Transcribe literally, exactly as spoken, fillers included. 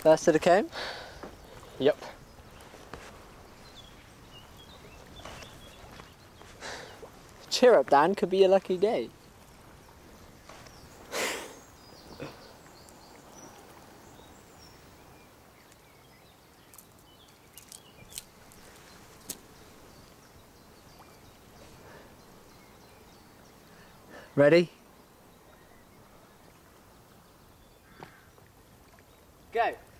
First to the cone? Yep. Cheer up, Dan. Could be a lucky day. Ready? Go.